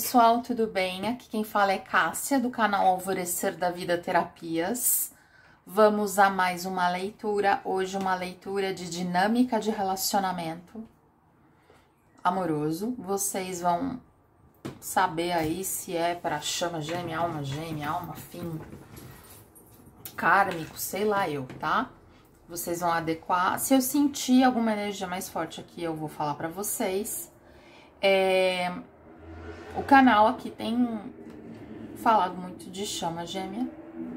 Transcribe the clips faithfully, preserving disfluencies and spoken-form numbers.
pessoal, tudo bem? Aqui quem fala é Cássia, do canal Alvorecer da Vida Terapias. Vamos a mais uma leitura, hoje uma leitura de dinâmica de relacionamento amoroso. Vocês vão saber aí se é para chama gêmea, alma gêmea, alma afim, kármico, sei lá eu, tá? Vocês vão adequar. Se eu sentir alguma energia mais forte aqui, eu vou falar pra vocês. É... O canal aqui tem falado muito de chama gêmea,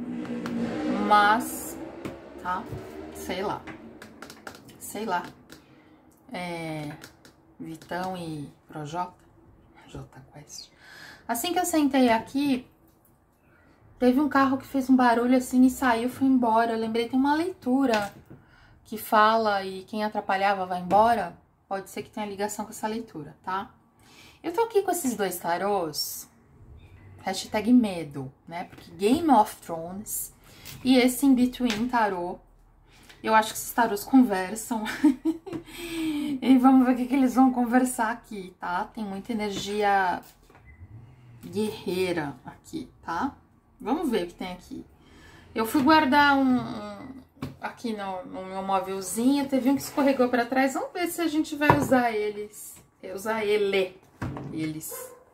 mas, tá? Sei lá. Sei lá. É... Vitão e Projota. Jota Quest. Assim que eu sentei aqui, teve um carro que fez um barulho assim e saiu, foi embora. Eu lembrei, tem uma leitura que fala e quem atrapalhava vai embora. Pode ser que tenha ligação com essa leitura, tá? Eu tô aqui com esses dois tarôs, hashtag medo, né? Porque Game of Thrones e esse In Between tarô, eu acho que esses tarôs conversam. E vamos ver o que, que eles vão conversar aqui, tá? Tem muita energia guerreira aqui, tá? Vamos ver o que tem aqui. Eu fui guardar um, um aqui no, no meu móvelzinho, teve um que escorregou pra trás. Vamos ver se a gente vai usar eles. Usar ele. Eles.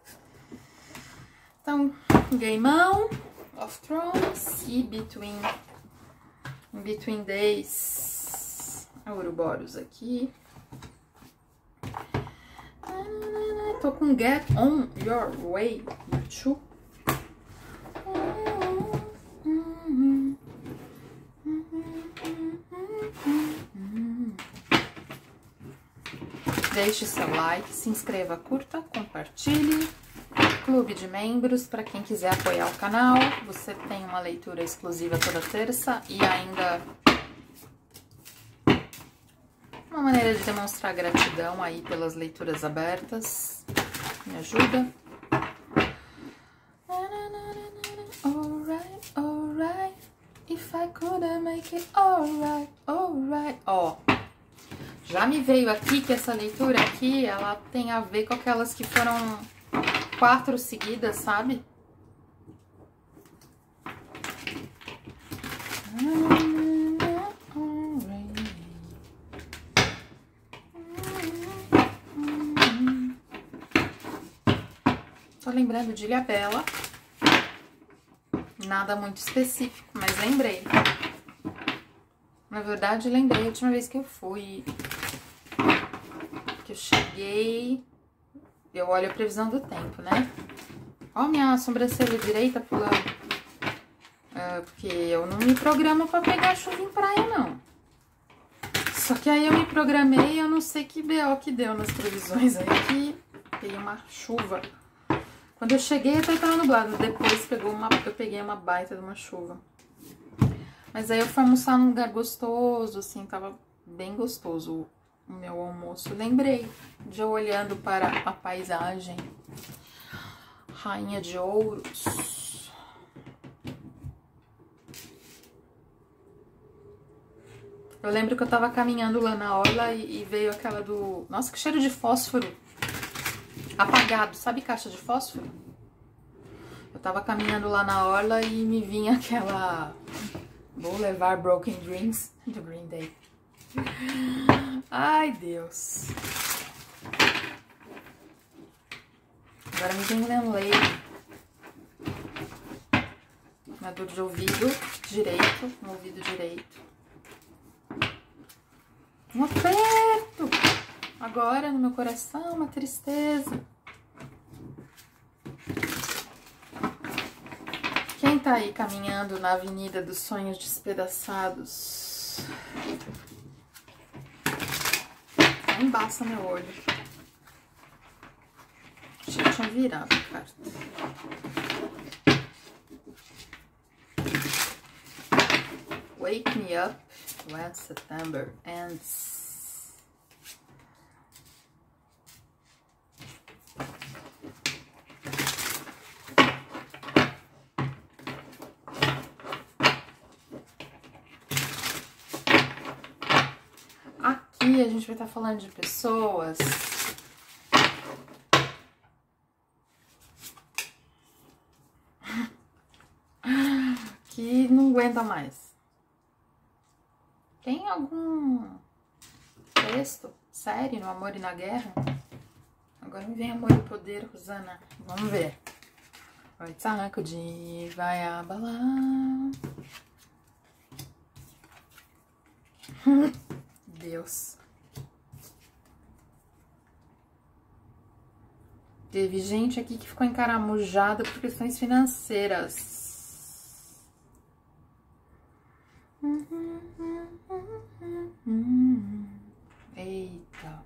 Então, Gameão of Thrones e Between. In Between Days. Ouroboros aqui. Tô com Get On Your Way, YouTube. Deixe seu like, se inscreva, curta, compartilhe. Clube de membros, para quem quiser apoiar o canal. Você tem uma leitura exclusiva toda terça e ainda uma maneira de demonstrar gratidão aí pelas leituras abertas. Me ajuda. Alright, alright. If I couldn't make it alright, alright. Ó, já me veio aqui que essa leitura aqui, ela tem a ver com aquelas que foram quatro seguidas, sabe? Tô lembrando de Ilhabela. Nada muito específico, mas lembrei. Na verdade, lembrei a última vez que eu fui. Que eu cheguei. Eu olho a previsão do tempo, né? Ó, minha sobrancelha direita pulando. É, porque eu não me programo pra pegar chuva em praia, não. Só que aí eu me programei e eu não sei que B O que deu nas previsões aí, que peguei uma chuva. Quando eu cheguei até tava nublado, depois pegou uma, eu peguei uma baita de uma chuva. Mas aí eu fui almoçar num lugar gostoso, assim, tava bem gostoso o meu almoço. Lembrei de eu olhando para a paisagem. Rainha de Ouros. Eu lembro que eu tava caminhando lá na orla e, e veio aquela do... Nossa, que cheiro de fósforo. Apagado, sabe caixa de fósforo? Eu tava caminhando lá na orla e me vinha aquela... Vou levar Broken Dreams do Green Day. Ai, Deus. Agora me vem Lenley. Na dor de ouvido direito, no ouvido direito. Um aperto. Agora no meu coração, uma tristeza. Quem tá aí caminhando na Avenida dos Sonhos Despedaçados? Embaça meu olho. Acho que eu tinha virado a carta. Wake me up when September ends. Aqui a gente vai estar falando de pessoas que não aguenta mais. Tem algum texto, série, no Amor e na Guerra? Agora me vem Amor e Poder, Rosana. Vamos ver. Oi, saco de vai abalar. Deus. Teve gente aqui que ficou encaramujada por questões financeiras. Eita.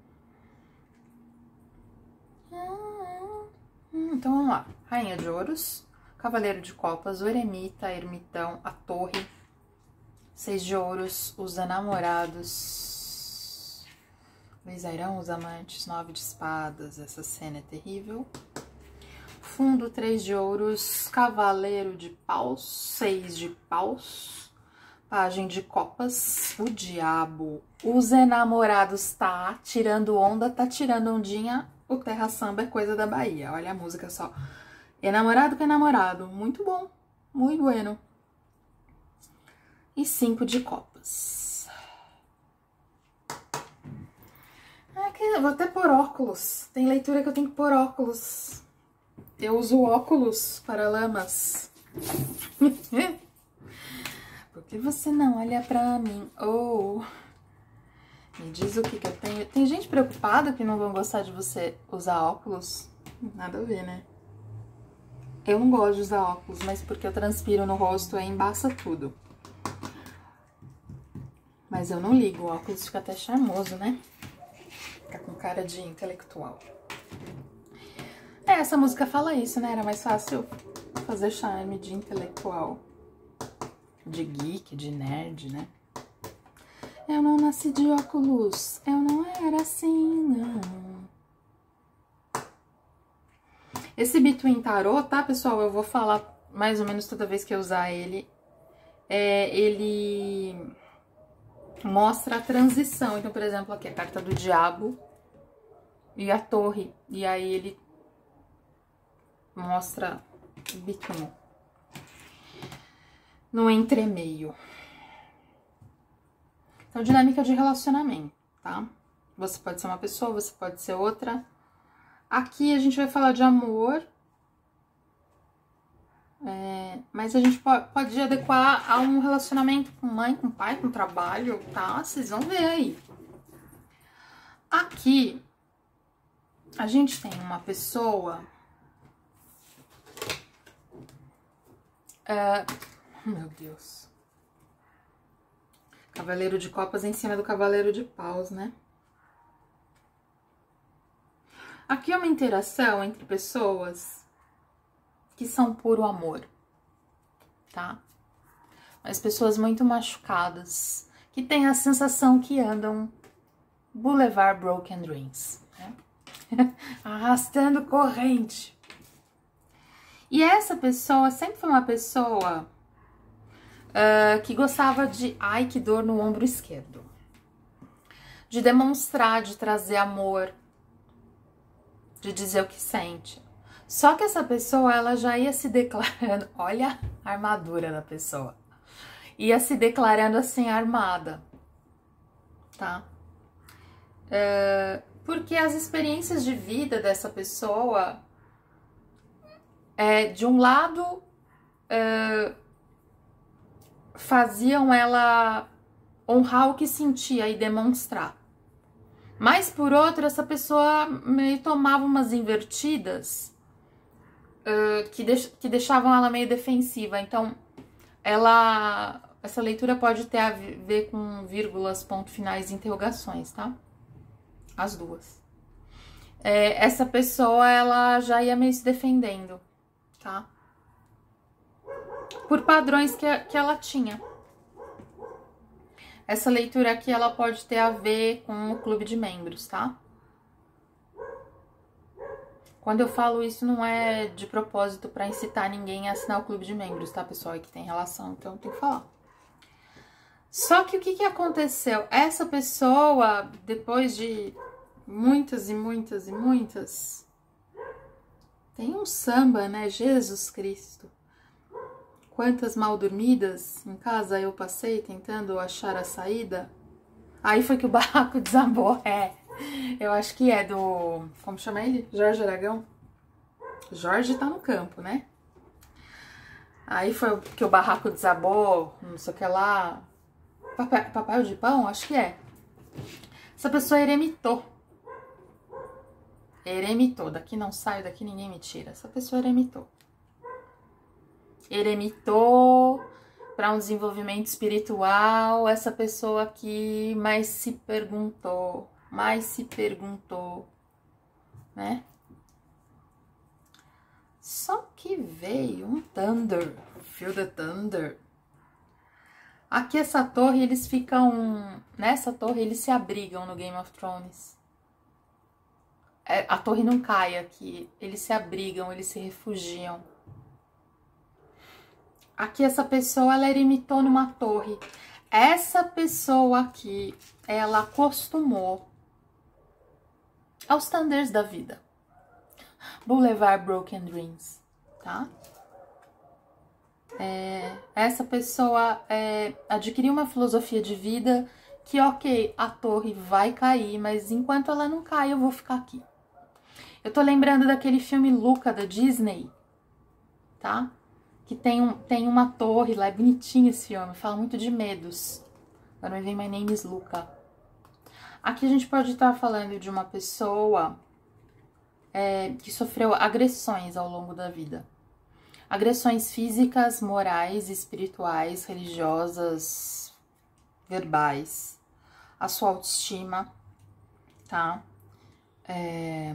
Então vamos lá. Rainha de Ouros, Cavaleiro de Copas, o Eremita, Ermitão, a Torre, Seis de Ouros, os Enamorados, Luiz Airão, os Amantes, Nove de Espadas, essa cena é terrível. Fundo, Três de Ouros, Cavaleiro de Paus, Seis de Paus, Pajem de Copas, o Diabo, os Enamorados, tá tirando onda, tá tirando ondinha, o Terra Samba é coisa da Bahia, olha a música só. Enamorado com enamorado, muito bom, muito bueno. E Cinco de Copas. Aqui, eu vou até pôr óculos, tem leitura que eu tenho que pôr óculos. Eu uso óculos para lamas. Por que você não olha pra mim? Oh, me diz o que que eu tenho. Tem gente preocupada que não vão gostar de você usar óculos? Nada a ver, né? Eu não gosto de usar óculos, mas porque eu transpiro no rosto aí embaça tudo. Mas eu não ligo, o óculos fica até charmoso, né? Fica com cara de intelectual. É, essa música fala isso, né? Era mais fácil fazer charme de intelectual. De geek, de nerd, né? Eu não nasci de óculos, eu não era assim, não. Esse Between Tarot, tá, pessoal? Eu vou falar mais ou menos toda vez que eu usar ele. É, ele mostra a transição. Então, por exemplo, aqui a carta do Diabo e a Torre. E aí ele mostra Between. No entremeio. Então, dinâmica de relacionamento, tá? Você pode ser uma pessoa, você pode ser outra. Aqui a gente vai falar de amor. É, mas a gente pode, pode adequar a um relacionamento com mãe, com pai, com trabalho, tá? Vocês vão ver aí. Aqui, a gente tem uma pessoa... É, meu Deus. Cavaleiro de Copas em cima do Cavaleiro de Paus, né? Aqui é uma interação entre pessoas que são puro amor, tá? Mas pessoas muito machucadas, que têm a sensação que andam Boulevard Broken Dreams, né? Arrastando corrente. E essa pessoa sempre foi uma pessoa uh, que gostava de... Ai, que dor no ombro esquerdo. De demonstrar, de trazer amor, de dizer o que sente. Só que essa pessoa, ela já ia se declarando... Olha a armadura da pessoa. Ia se declarando assim, armada. Tá? Uh, porque as experiências de vida dessa pessoa... É, de um lado, uh, faziam ela honrar o que sentia e demonstrar. Mas, por outro, essa pessoa meio tomava umas invertidas uh, que, deix que deixavam ela meio defensiva. Então, ela, essa leitura pode ter a ver com vírgulas, pontos finais e interrogações, tá? As duas. É, essa pessoa, ela já ia meio se defendendo. Tá? Por padrões que, que ela tinha. Essa leitura aqui, ela pode ter a ver com o clube de membros, tá? Quando eu falo isso, não é de propósito para incitar ninguém a assinar o clube de membros, tá, pessoal? É que tem relação, então tem que falar. Só que o que que aconteceu? Essa pessoa, depois de muitas e muitas e muitas... Tem um samba, né? Jesus Cristo. quantas mal dormidas em casa eu passei tentando achar a saída. Aí foi que o barraco desabou. É, eu acho que é do... Como chama ele? Jorge Aragão? Jorge tá no campo, né? Aí foi que o barraco desabou, não sei o que lá. Papel, papel de pão? Acho que é. Essa pessoa eremitou. Eremitou. Daqui não saio, daqui ninguém me tira. Essa pessoa eremitou. Eremitou para um desenvolvimento espiritual. Essa pessoa aqui mais se perguntou, mais se perguntou, né? Só que veio um Thunder, Feel the Thunder. Aqui essa torre, eles ficam... Nessa torre, eles se abrigam no Game of Thrones. É, a torre não cai aqui. Eles se abrigam, eles se refugiam. Aqui essa pessoa, ela eremitou numa torre. Essa pessoa aqui, ela acostumou aos thunders da vida. Boulevard Broken Dreams, tá? É, essa pessoa é, adquiriu uma filosofia de vida que, ok, a torre vai cair, mas enquanto ela não cai, eu vou ficar aqui. Eu tô lembrando daquele filme Luca, da Disney, tá? Que tem, um, tem uma torre lá, é bonitinho esse filme, fala muito de medos. Agora me vem My Name is Luca. Aqui a gente pode estar falando de uma pessoa é, que sofreu agressões ao longo da vida. Agressões físicas, morais, espirituais, religiosas, verbais. A sua autoestima, tá? É...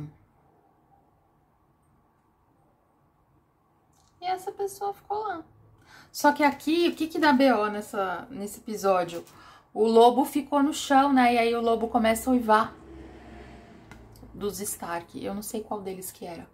E essa pessoa ficou lá. Só que aqui, o que que dá B O nessa, nesse episódio? O lobo ficou no chão, né? E aí o lobo começa a uivar dos Stark. Eu não sei qual deles que era.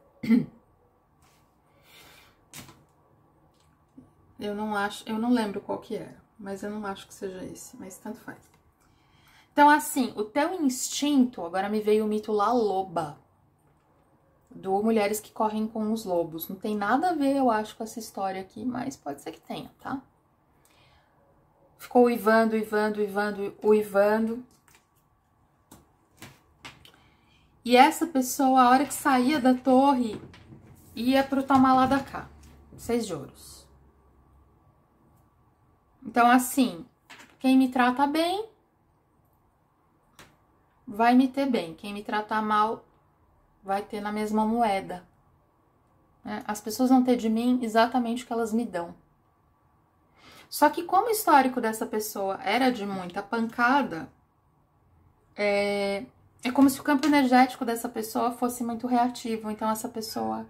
Eu não acho, eu não lembro qual que era, mas eu não acho que seja esse, mas tanto faz. Então, assim, o teu instinto, agora me veio o mito La Loba, do Mulheres que Correm com os Lobos. Não tem nada a ver, eu acho, com essa história aqui, mas pode ser que tenha, tá? Ficou uivando, uivando, uivando, uivando. E essa pessoa, a hora que saía da torre, ia pro tomar lá da cá. Seis de ouros. Então, assim, quem me trata bem, vai me ter bem. Quem me tratar mal, vai ter na mesma moeda. Né? As pessoas vão ter de mim exatamente o que elas me dão. Só que como o histórico dessa pessoa era de muita pancada, é, é como se o campo energético dessa pessoa fosse muito reativo. Então, essa pessoa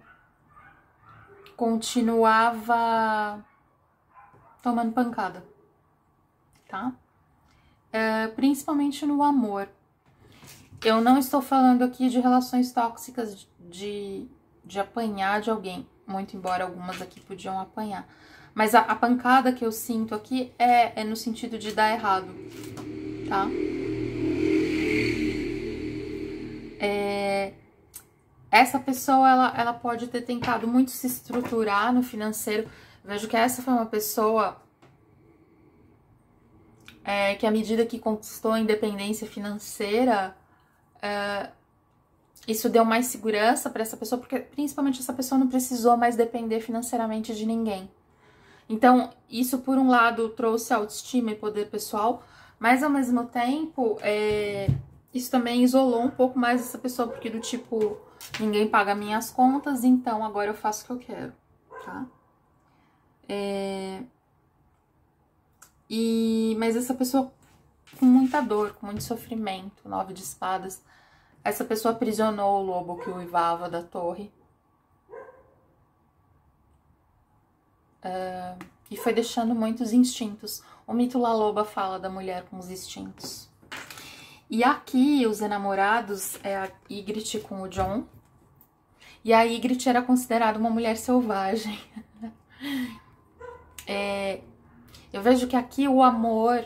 continuava tomando pancada, tá? É, principalmente no amor. Eu não estou falando aqui de relações tóxicas, de, de apanhar de alguém, muito embora algumas aqui podiam apanhar. Mas a, a pancada que eu sinto aqui é, é no sentido de dar errado, tá? É, essa pessoa, ela, ela pode ter tentado muito se estruturar no financeiro. Vejo que essa foi uma pessoa é, que, à medida que conquistou a independência financeira, é, isso deu mais segurança para essa pessoa, porque principalmente essa pessoa não precisou mais depender financeiramente de ninguém. Então, isso por um lado trouxe autoestima e poder pessoal, mas ao mesmo tempo, é, isso também isolou um pouco mais essa pessoa, porque do tipo, ninguém paga minhas contas, então agora eu faço o que eu quero, tá? É... E... Mas essa pessoa com muita dor, com muito sofrimento, nove de espadas, essa pessoa aprisionou o lobo que uivava da torre. É... E foi deixando muitos instintos. O mito La Loba fala da mulher com os instintos. E aqui, os enamorados é a Ygritte com o Jon. E a Ygritte era considerada uma mulher selvagem. É, eu vejo que aqui o amor...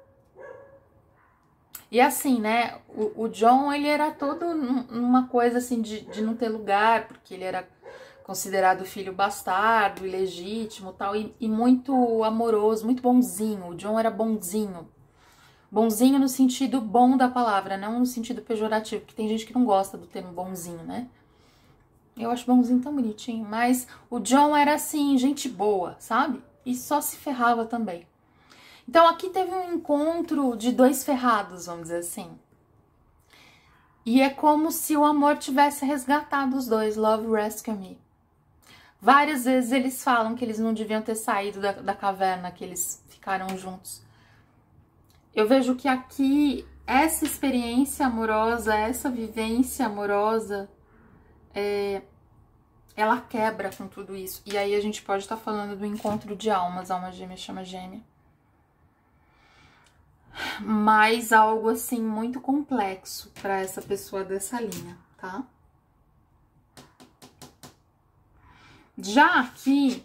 E assim, né, o, o Jon, ele era todo numa coisa assim de, de não ter lugar, porque ele era considerado filho bastardo, ilegítimo tal, e, e muito amoroso, muito bonzinho. O John era bonzinho. Bonzinho no sentido bom da palavra, não no sentido pejorativo, porque tem gente que não gosta do termo bonzinho, né? Eu acho bonzinho tão bonitinho, mas o John era assim, gente boa, sabe? E só se ferrava também. Então aqui teve um encontro de dois ferrados, vamos dizer assim. E é como se o amor tivesse resgatado os dois, Love Rescue Me. Várias vezes eles falam que eles não deviam ter saído da, da caverna, que eles ficaram juntos. Eu vejo que aqui, essa experiência amorosa, essa vivência amorosa, é, ela quebra com tudo isso. E aí a gente pode estar falando do encontro de almas, alma gêmea chama gêmea. Mas algo assim muito complexo para essa pessoa dessa linha, tá? Já aqui,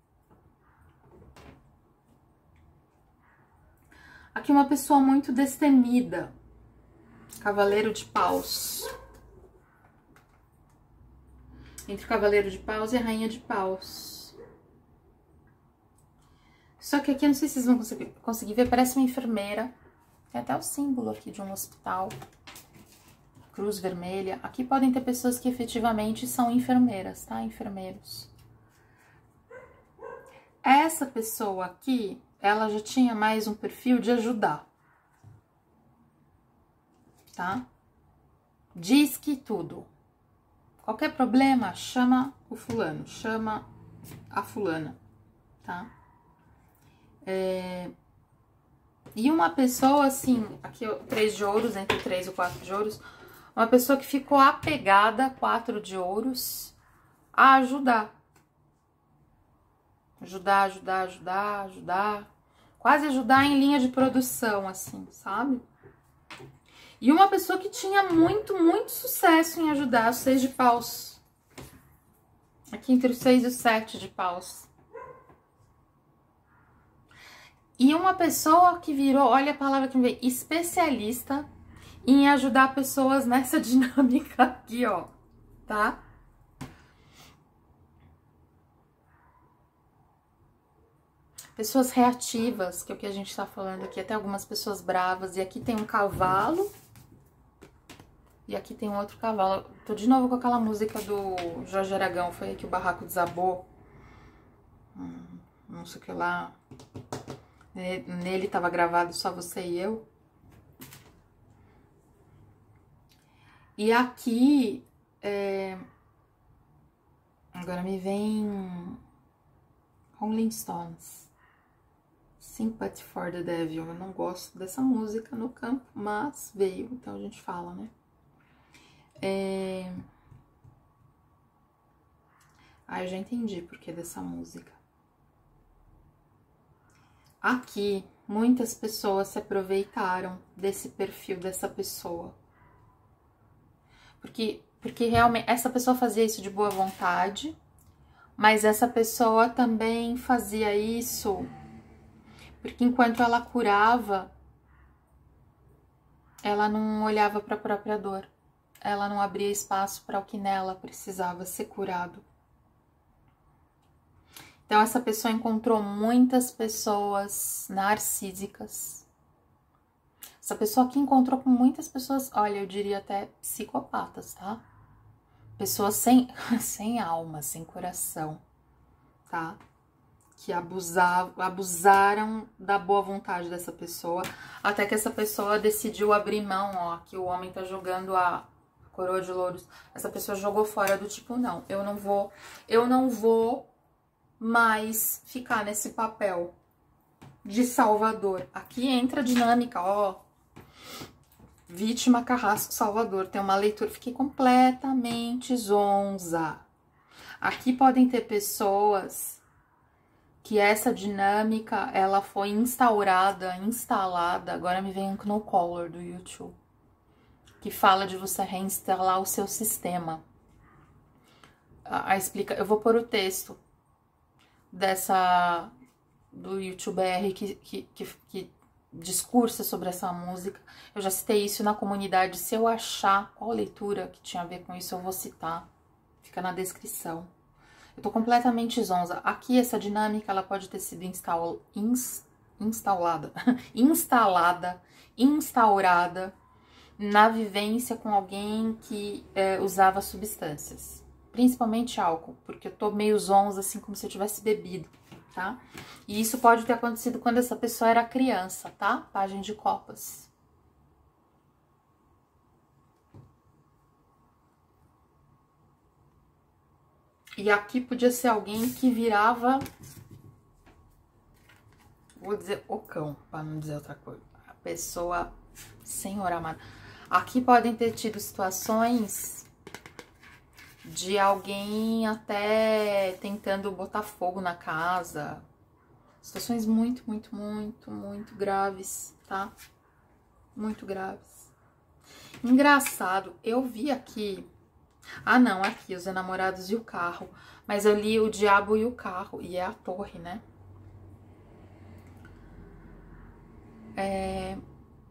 aqui uma pessoa muito destemida, Cavaleiro de Paus. Entre o Cavaleiro de Paus e a Rainha de Paus. Só que aqui, não sei se vocês vão conseguir, conseguir ver, parece uma enfermeira. Tem até o símbolo aqui de um hospital. Cruz vermelha. Aqui podem ter pessoas que efetivamente são enfermeiras, tá? Enfermeiros. Essa pessoa aqui, ela já tinha mais um perfil de ajudar. Tá? Diz que tudo. Qualquer problema, chama o fulano, chama a fulana, tá? É... E uma pessoa, assim, aqui três de ouros, entre três e quatro de ouros, uma pessoa que ficou apegada, quatro de ouros, a ajudar. Ajudar, ajudar, ajudar, ajudar. Quase ajudar em linha de produção, assim, sabe? E uma pessoa que tinha muito, muito sucesso em ajudar, os seis de paus. Aqui entre os seis e os sete de paus. E uma pessoa que virou, olha a palavra que me veio, especialista em ajudar pessoas nessa dinâmica aqui, ó, tá? Pessoas reativas, que é o que a gente tá falando aqui, até algumas pessoas bravas. E aqui tem um cavalo. E aqui tem um outro cavalo. Tô de novo com aquela música do Jorge Aragão, foi aí que o barraco desabou. Hum, não sei o que lá. Nele tava gravado Só Você e Eu. E aqui, é... agora me vem Rolling Stones. Sympathy for the Devil. Eu não gosto dessa música no campo, mas veio, então a gente fala, né? É... Ah, eu já entendi por que dessa música. Aqui, muitas pessoas se aproveitaram desse perfil dessa pessoa. Porque, porque realmente essa pessoa fazia isso de boa vontade, mas essa pessoa também fazia isso porque enquanto ela curava, ela não olhava para a própria dor. Ela não abria espaço para o que nela precisava ser curado. Então, essa pessoa encontrou muitas pessoas narcísicas. Essa pessoa aqui encontrou com muitas pessoas, olha, eu diria até psicopatas, tá? Pessoas sem, sem alma, sem coração, tá? Que abusavam, abusaram da boa vontade dessa pessoa, até que essa pessoa decidiu abrir mão, ó, que o homem tá jogando a coroa de louros. Essa pessoa jogou fora do tipo, não, eu não vou, eu não vou mais ficar nesse papel de salvador. Aqui entra a dinâmica, ó, vítima, carrasco, salvador. Tem uma leitura, fiquei completamente zonza. Aqui podem ter pessoas que essa dinâmica, ela foi instaurada, instalada, agora me vem um No Color do YouTube, que fala de você reinstalar o seu sistema. A, a explica, eu vou pôr o texto dessa, do youtuber que, que, que, que discursa sobre essa música. Eu já citei isso na comunidade, se eu achar qual leitura que tinha a ver com isso, eu vou citar, fica na descrição. Eu tô completamente zonza. Aqui, essa dinâmica, ela pode ter sido instaul, ins, instalada, instalada, instaurada na vivência com alguém que é, usava substâncias. Principalmente álcool, porque eu tô meio zonza, assim, como se eu tivesse bebido, tá? E isso pode ter acontecido quando essa pessoa era criança, tá? Página de copas. E aqui podia ser alguém que virava, vou dizer o cão, para não dizer outra coisa. A pessoa, Senhor amado. Aqui podem ter tido situações de alguém até tentando botar fogo na casa. Situações muito, muito, muito, muito graves, tá? Muito graves. Engraçado, eu vi aqui... Ah, não, aqui, os enamorados e o carro. Mas eu li o diabo e o carro, e é a torre, né? É...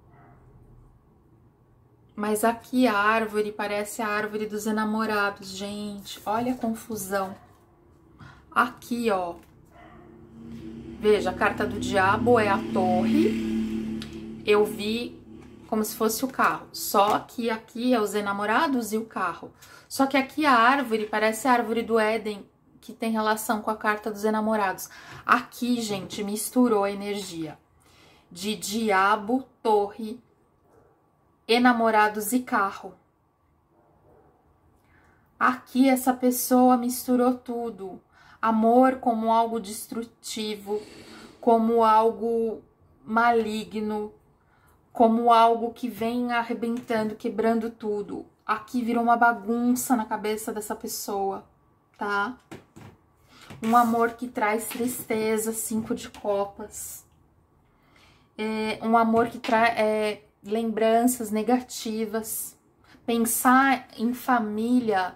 Mas aqui a árvore parece a árvore dos enamorados, gente. Olha a confusão. Aqui, ó. Veja, a carta do diabo é a torre. Eu vi como se fosse o carro. Só que aqui é os enamorados e o carro. Só que aqui a árvore parece a árvore do Éden, que tem relação com a carta dos enamorados. Aqui, gente, misturou a energia de diabo, torre, enamorados e carro. Aqui essa pessoa misturou tudo. Amor como algo destrutivo, como algo maligno, como algo que vem arrebentando, quebrando tudo. Aqui virou uma bagunça na cabeça dessa pessoa, tá? Um amor que traz tristeza, cinco de copas. É um amor que traz é, lembranças negativas. Pensar em família,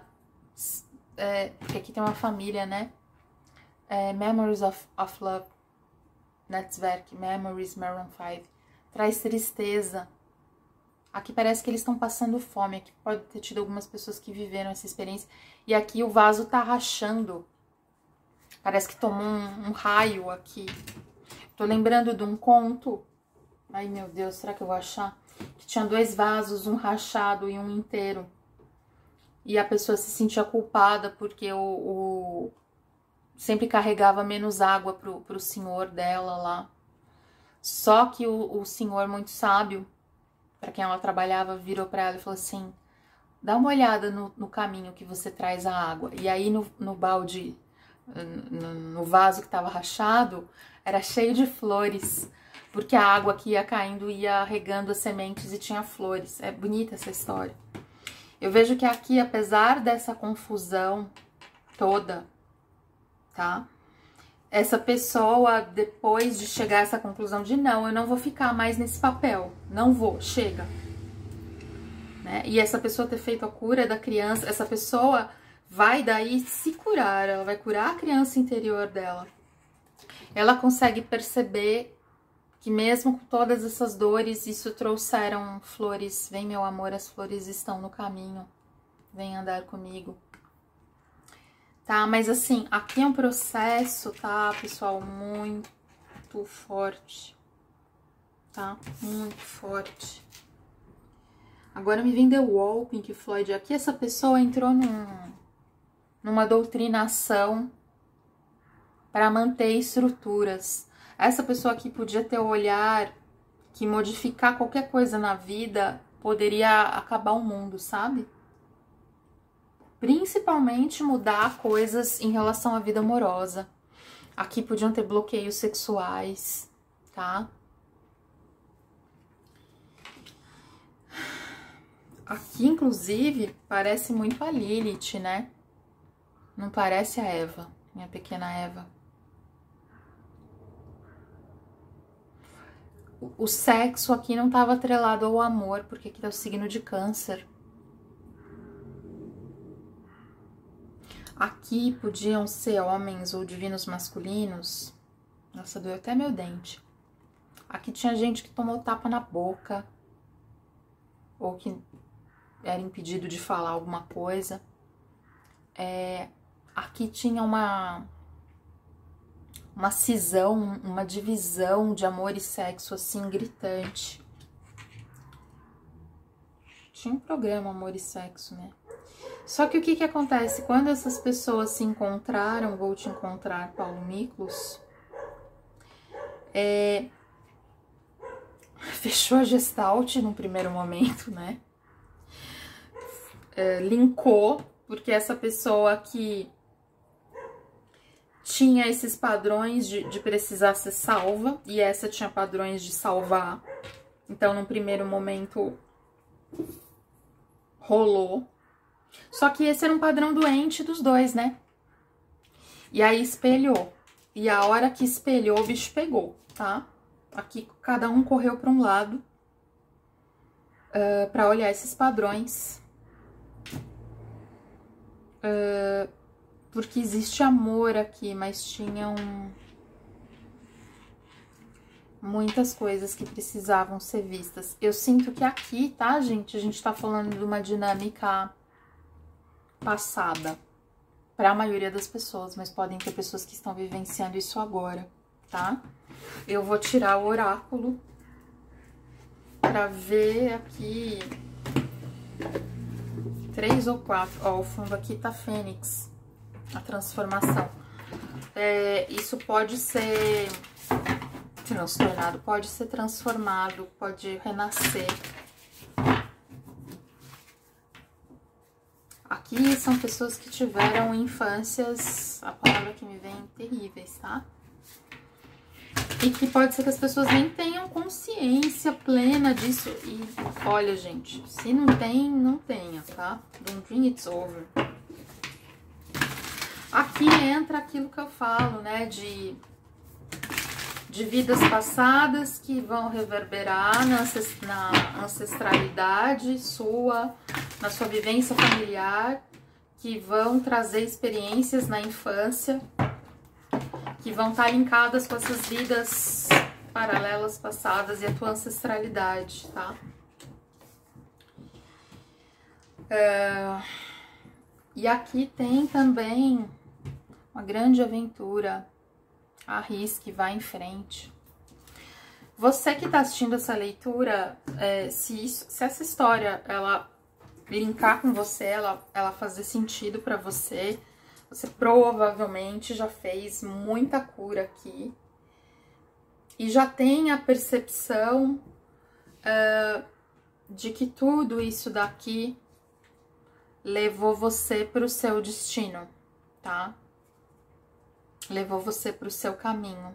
é, porque aqui tem uma família, né? É, Memories of, of Love, Netzwerk, Memories, Maroon five. Traz tristeza. Aqui parece que eles estão passando fome. Aqui pode ter tido algumas pessoas que viveram essa experiência. E aqui o vaso tá rachando. Parece que tomou um, um raio aqui. Tô lembrando de um conto. Ai, meu Deus, será que eu vou achar? Que tinha dois vasos, um rachado e um inteiro. E a pessoa se sentia culpada porque o... o sempre carregava menos água pro, pro senhor dela lá. Só que o, o senhor, muito sábio, para quem ela trabalhava, virou para ela e falou assim: dá uma olhada no, no caminho que você traz a água. E aí no, no balde, no, no vaso que estava rachado, era cheio de flores, porque a água que ia caindo ia regando as sementes e tinha flores. É bonita essa história. Eu vejo que aqui, apesar dessa confusão toda, tá? Essa pessoa, depois de chegar a essa conclusão de não, eu não vou ficar mais nesse papel, não vou, chega. Né? E essa pessoa ter feito a cura da criança, essa pessoa vai daí se curar, ela vai curar a criança interior dela. Ela consegue perceber que mesmo com todas essas dores, isso trouxeram flores. Vem, meu amor, as flores estão no caminho, vem andar comigo. Tá, mas assim, aqui é um processo, tá, pessoal, muito forte, tá, muito forte. Agora me vem The Wall, Pink Floyd, aqui essa pessoa entrou num, numa doutrinação para manter estruturas. Essa pessoa aqui podia ter o olhar que modificar qualquer coisa na vida poderia acabar o mundo, sabe? Principalmente mudar coisas em relação à vida amorosa. Aqui podiam ter bloqueios sexuais, tá? Aqui, inclusive, parece muito a Lilith, né? Não parece a Eva, minha pequena Eva. O sexo aqui não estava atrelado ao amor, porque aqui tá o signo de Câncer. Aqui podiam ser homens ou divinos masculinos. Nossa, doeu até meu dente. Aqui tinha gente que tomou tapa na boca. Ou que era impedido de falar alguma coisa. É, aqui tinha uma, uma cisão, uma divisão de amor e sexo, assim, gritante. Tinha um programa Amor e Sexo, né? Só que o que que acontece? Quando essas pessoas se encontraram, vou te encontrar, Paulo Miklos, é, fechou a Gestalt no primeiro momento, né? É, linkou, porque essa pessoa que tinha esses padrões de, de precisar ser salva, e essa tinha padrões de salvar. Então, no primeiro momento, rolou. Só que esse era um padrão doente dos dois, né? E aí espelhou. E a hora que espelhou, o bicho pegou, tá? Aqui cada um correu para um lado uh, para olhar esses padrões. Uh, porque existe amor aqui, mas tinham muitas coisas que precisavam ser vistas. Eu sinto que aqui, tá, gente? A gente tá falando de uma dinâmica passada para a maioria das pessoas, mas podem ter pessoas que estão vivenciando isso agora, tá? Eu vou tirar o oráculo para ver aqui três ou quatro. Ó, o fundo aqui tá Fênix, a transformação. É, isso pode ser transtornado, pode ser transformado, pode renascer. Aqui são pessoas que tiveram infâncias, a palavra que me vem, terríveis, tá? E que pode ser que as pessoas nem tenham consciência plena disso. E olha, gente, se não tem, não tenha, tá? Don't dream it's over. Aqui entra aquilo que eu falo, né? De, de vidas passadas que vão reverberar na, na ancestralidade sua, na sua vivência familiar, que vão trazer experiências na infância, que vão estar linkadas com essas vidas paralelas passadas e a tua ancestralidade, tá? É... E aqui tem também uma grande aventura. Arrisque, vá em frente. Você que tá assistindo essa leitura, é, se, isso, se essa história, ela linkar com você, ela, ela fazer sentido pra você, você provavelmente já fez muita cura aqui e já tem a percepção uh, de que tudo isso daqui levou você pro seu destino, tá? Levou você pro seu caminho.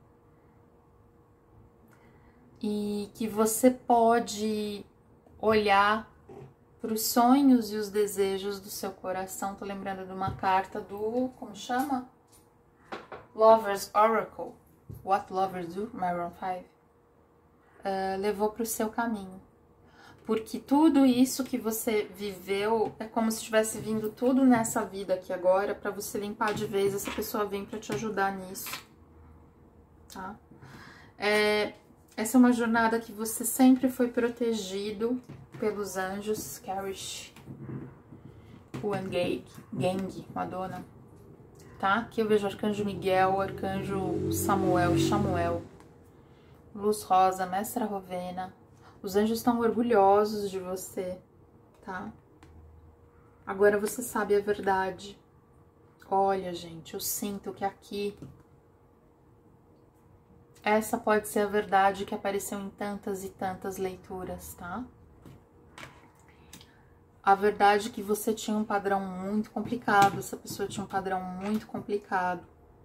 E que você pode olhar para os sonhos e os desejos do seu coração. Tô lembrando de uma carta do, como chama? Lover's Oracle. What Lovers Do, Maroon five. Uh, levou para o seu caminho. Porque tudo isso que você viveu é como se tivesse vindo tudo nessa vida aqui agora para você limpar de vez. Essa pessoa vem para te ajudar nisso, tá? É, essa é uma jornada que você sempre foi protegido pelos anjos, Karish, Kuan Gang, Madonna, tá? Aqui eu vejo Arcanjo Miguel, Arcanjo Samuel, Samuel, Luz Rosa, Mestra Rovena. Os anjos estão orgulhosos de você, tá? Agora você sabe a verdade. Olha, gente, eu sinto que aqui essa pode ser a verdade que apareceu em tantas e tantas leituras, tá? A verdade é que você tinha um padrão muito complicado, essa pessoa tinha um padrão muito complicado,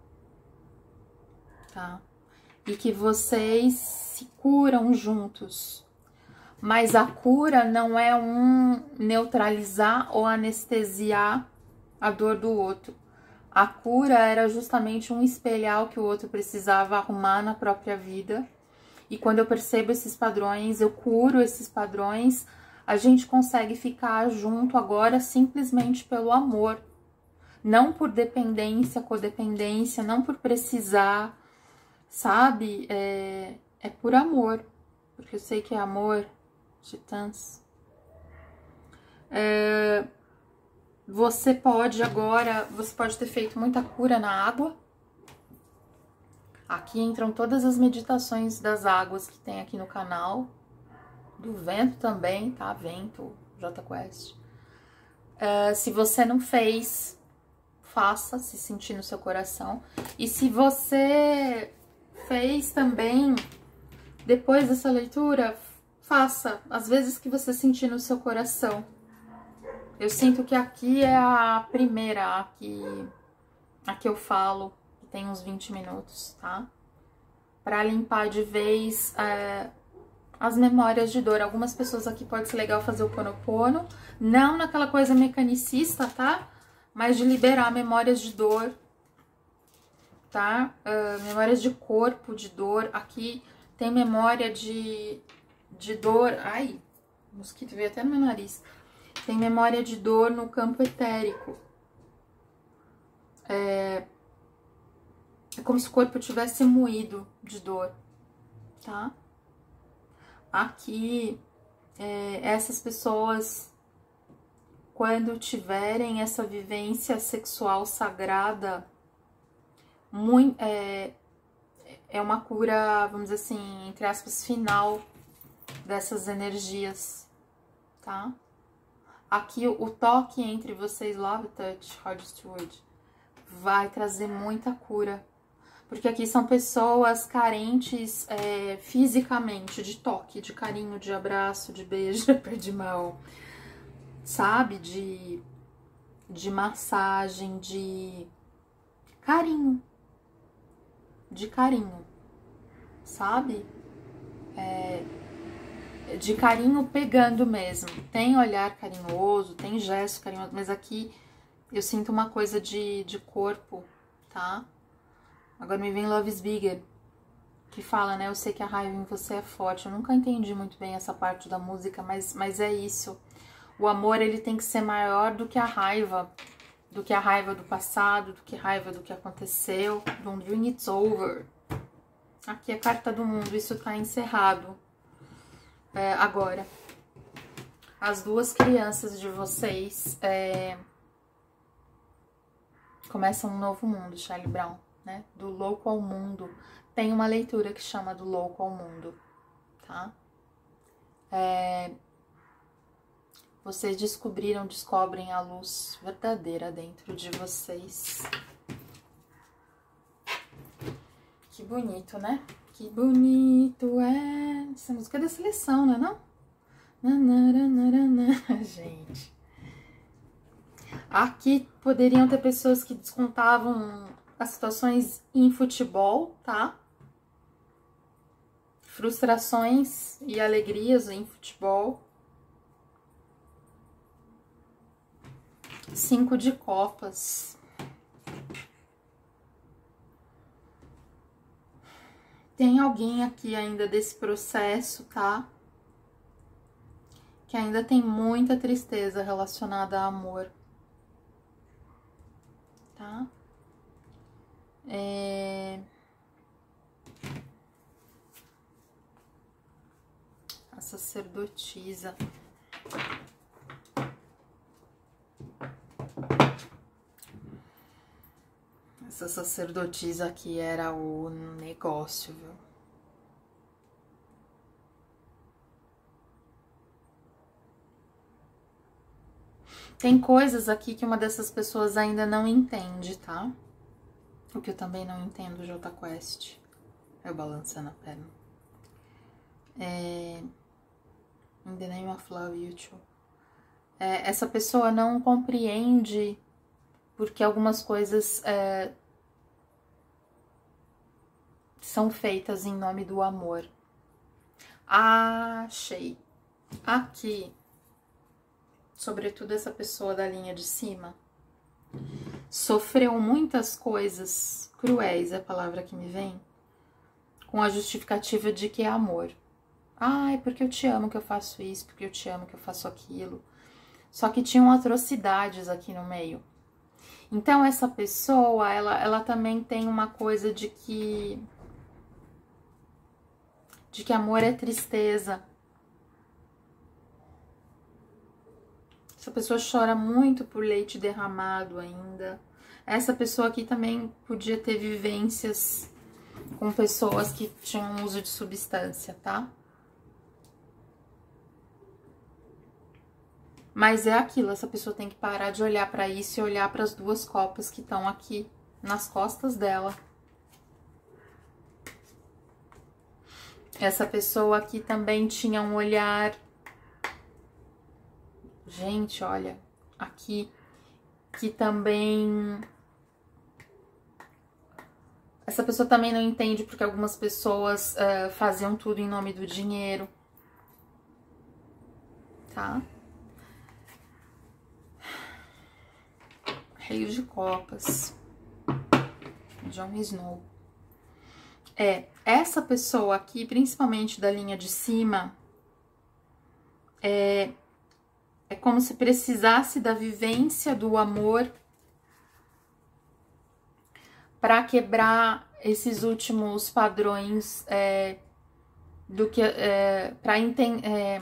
tá? E que vocês se curam juntos. Mas a cura não é um neutralizar ou anestesiar a dor do outro. A cura era justamente um espelhar o que o outro precisava arrumar na própria vida. E quando eu percebo esses padrões, eu curo esses padrões, a gente consegue ficar junto agora simplesmente pelo amor. Não por dependência, codependência, não por precisar, sabe? É, é por amor. Porque eu sei que é amor. Titãs. É, você pode agora, você pode ter feito muita cura na água. Aqui entram todas as meditações das águas que tem aqui no canal. Do vento também, tá? Vento, J Quest. Uh, se você não fez, faça, se sentir no seu coração. E se você fez também, depois dessa leitura, faça, às vezes que você sentir no seu coração. Eu sinto que aqui é a primeira, aqui, aqui eu falo, que tem uns vinte minutos, tá? Pra limpar de vez é, as memórias de dor. Algumas pessoas aqui pode ser legal fazer o Ponopono, não naquela coisa mecanicista, tá? Mas de liberar memórias de dor, tá? Uh, memórias de corpo, de dor. Aqui tem memória de, de dor. Ai, o mosquito veio até no meu nariz. Tem memória de dor no campo etérico. É, é como se o corpo tivesse moído de dor, tá? Aqui, é, essas pessoas, quando tiverem essa vivência sexual sagrada, muito, é, é uma cura, vamos dizer assim, entre aspas, final dessas energias, tá? Aqui o toque entre vocês, Love Touch, Hardest Wood, vai trazer muita cura. Porque aqui são pessoas carentes é, fisicamente, de toque, de carinho, de abraço, de beijo, de mão, sabe? De, de massagem, de carinho. De carinho, sabe? É, de carinho pegando mesmo. Tem olhar carinhoso, tem gesto carinhoso, mas aqui eu sinto uma coisa de, de corpo, tá? Agora me vem Love is Bigger, que fala, né? Eu sei que a raiva em você é forte. Eu nunca entendi muito bem essa parte da música, mas, mas é isso. O amor, ele tem que ser maior do que a raiva. Do que a raiva do passado, do que a raiva do que aconteceu. Don't bring it over. Aqui é a carta do mundo, isso tá encerrado. É, agora, as duas crianças de vocês é, começam um novo mundo, Charlie Brown, né? Do louco ao mundo. Tem uma leitura que chama do louco ao mundo, tá? É, vocês descobriram, descobrem a luz verdadeira dentro de vocês. Que bonito, né? Que bonito é... Essa música é da seleção, não é não? Gente. Aqui poderiam ter pessoas que descontavam as situações em futebol, tá? Frustrações e alegrias em futebol. Cinco de copas. Tem alguém aqui ainda desse processo, tá? Que ainda tem muita tristeza relacionada a amor. Tá? É... A sacerdotisa. Essa sacerdotisa aqui era o negócio, viu? Tem coisas aqui que uma dessas pessoas ainda não entende, tá? O que eu também não entendo, J Quest. Eu balançando a perna. É... In the name of love, you too. É, essa pessoa não compreende porque algumas coisas é, são feitas em nome do amor. Achei. Aqui, sobretudo essa pessoa da linha de cima, sofreu muitas coisas cruéis, é a palavra que me vem, com a justificativa de que é amor. Ai, porque eu te amo que eu faço isso, porque eu te amo que eu faço aquilo. Só que tinham atrocidades aqui no meio. Então, essa pessoa, ela, ela também tem uma coisa de que... de que amor é tristeza. Essa pessoa chora muito por leite derramado ainda. Essa pessoa aqui também podia ter vivências com pessoas que tinham uso de substância, tá? Mas é aquilo, essa pessoa tem que parar de olhar pra isso e olhar para as duas copas que estão aqui nas costas dela. Essa pessoa aqui também tinha um olhar... Gente, olha, aqui, que também... Essa pessoa também não entende porque algumas pessoas uh, faziam tudo em nome do dinheiro, tá? Rei de Copas, Jon Snow. É, essa pessoa aqui, principalmente da linha de cima, é, é como se precisasse da vivência do amor para quebrar esses últimos padrões é, do que é, para entender. É,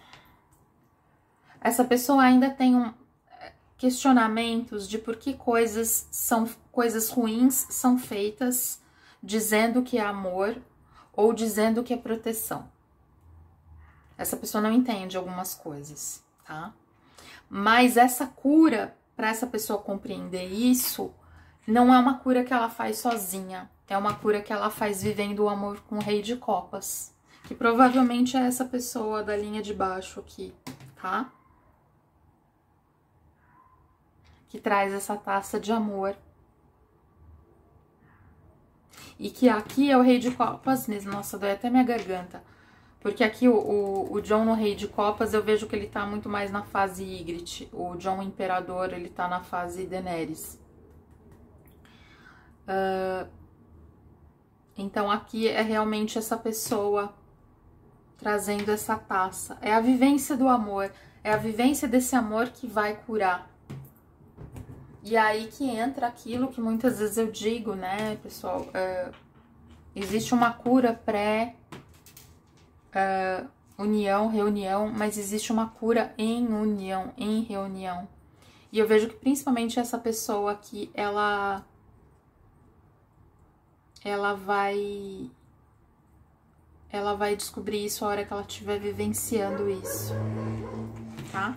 essa pessoa ainda tem um, questionamentos de por que coisas são coisas ruins são feitas dizendo que é amor ou dizendo que é proteção. Essa pessoa não entende algumas coisas, tá? Mas essa cura, para essa pessoa compreender isso, não é uma cura que ela faz sozinha. É uma cura que ela faz vivendo o amor com o Rei de Copas. Que provavelmente é essa pessoa da linha de baixo aqui, tá? Que traz essa taça de amor. E que aqui é o Rei de Copas mesmo. Nossa, dói até minha garganta. Porque aqui o, o, o Jon no Rei de Copas, eu vejo que ele tá muito mais na fase Ygritte. O Jon Imperador, ele tá na fase Daenerys. Uh, então aqui é realmente essa pessoa trazendo essa taça. É a vivência do amor. É a vivência desse amor que vai curar. E aí que entra aquilo que muitas vezes eu digo, né, pessoal? Uh, existe uma cura pré... Uh, união, reunião, mas existe uma cura em união, em reunião. E eu vejo que principalmente essa pessoa aqui, ela ela vai ela vai descobrir isso a hora que ela estiver vivenciando isso, tá?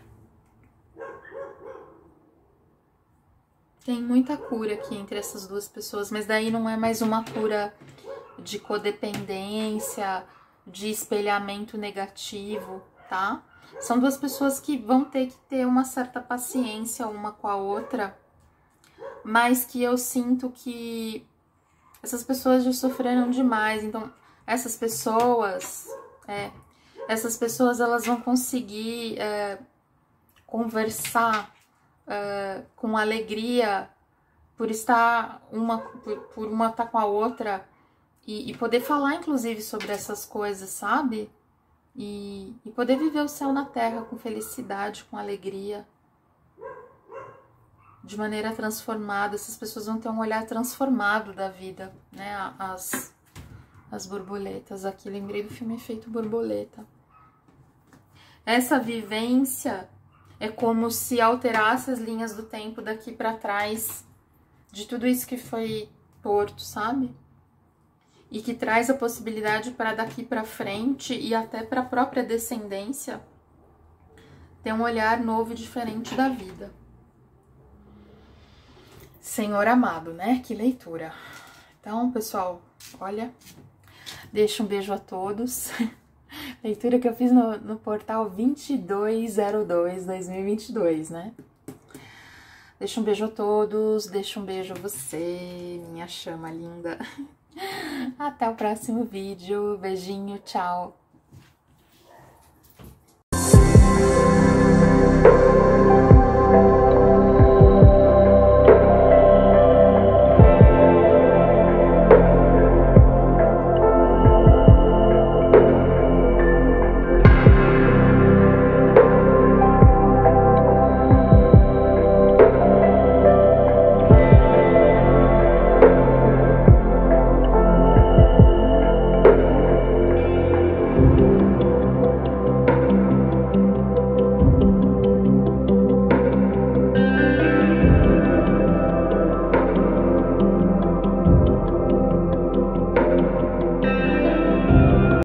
Tem muita cura aqui entre essas duas pessoas, mas daí não é mais uma cura de codependência, de espelhamento negativo, tá? São duas pessoas que vão ter que ter uma certa paciência uma com a outra, mas que eu sinto que essas pessoas já sofreram demais, então essas pessoas, é, essas pessoas elas vão conseguir é, conversar é, com alegria por estar uma, por, por uma estar com a outra. E, e poder falar, inclusive, sobre essas coisas, sabe? E, e poder viver o céu na terra com felicidade, com alegria. De maneira transformada. Essas pessoas vão ter um olhar transformado da vida, né? As, as borboletas aqui. Lembrei do filme Efeito Borboleta. Essa vivência é como se alterasse as linhas do tempo daqui pra trás. De tudo isso que foi torto, sabe? E que traz a possibilidade para daqui para frente e até para a própria descendência ter um olhar novo e diferente da vida. Senhor amado, né? Que leitura. Então, pessoal, olha, deixo um beijo a todos. Leitura que eu fiz no, no portal vinte e dois zero dois, dois mil e vinte e dois, né? Deixo um beijo a todos, deixo um beijo a você, minha chama linda. Até o próximo vídeo. Beijinho, tchau.